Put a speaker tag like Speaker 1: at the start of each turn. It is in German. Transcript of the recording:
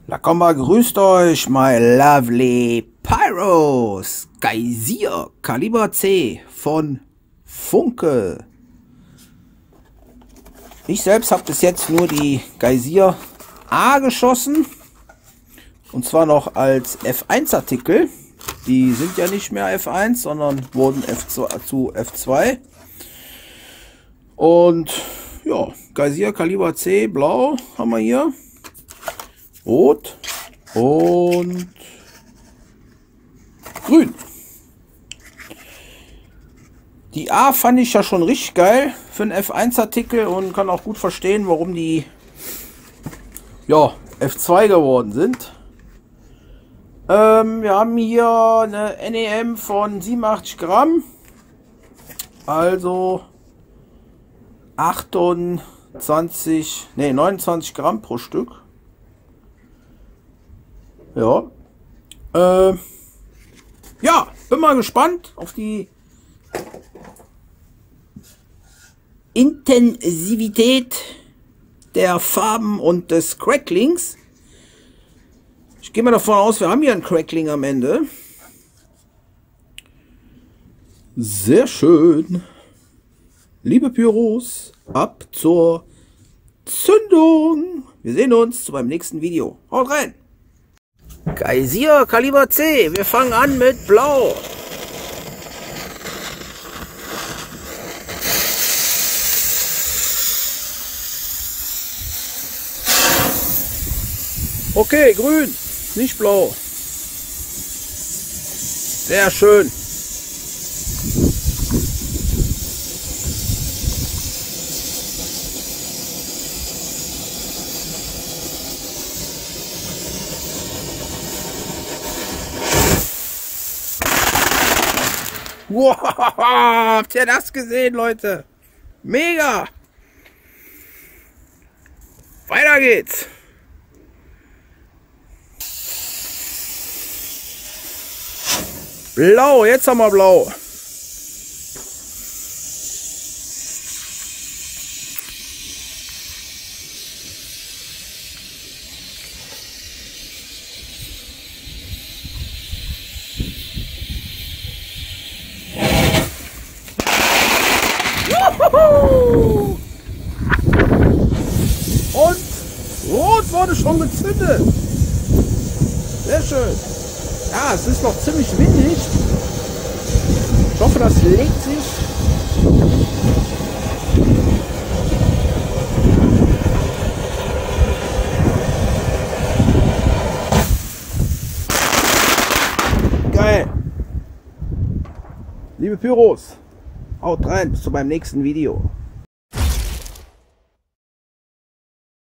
Speaker 1: Lakomma, grüßt euch, my lovely Pyros. Geysir Kaliber C von Funke. Ich selbst habe bis jetzt nur die Geysir A geschossen. Und zwar noch als F1 Artikel. Die sind ja nicht mehr F1, sondern wurden zu F2. Und ja, Geysir Kaliber C, blau haben wir hier. Rot und grün. Die A fand ich ja schon richtig geil für einen F1 Artikel und kann auch gut verstehen, warum die ja F2 geworden sind. Wir haben hier eine NEM von 87 Gramm, also 29 Gramm pro Stück. Ja. Ja, bin mal gespannt auf die Intensivität der Farben und des Cracklings. Ich gehe mal davon aus, wir haben hier einen Crackling am Ende. Sehr schön. Liebe Pyros, ab zur Zündung. Wir sehen uns beim nächsten Video. Haut rein! Geysir Kaliber C. Wir fangen an mit Blau. Okay, grün, nicht blau. Sehr schön. Wow, habt ihr das gesehen, Leute? Mega! Weiter geht's! Blau, jetzt haben wir blau. Und rot wurde schon gezündet. Sehr schön. Ja, es ist noch ziemlich windig. Ich hoffe, das legt sich. Geil. Liebe Pyros, haut rein, bis zu meinem nächsten Video.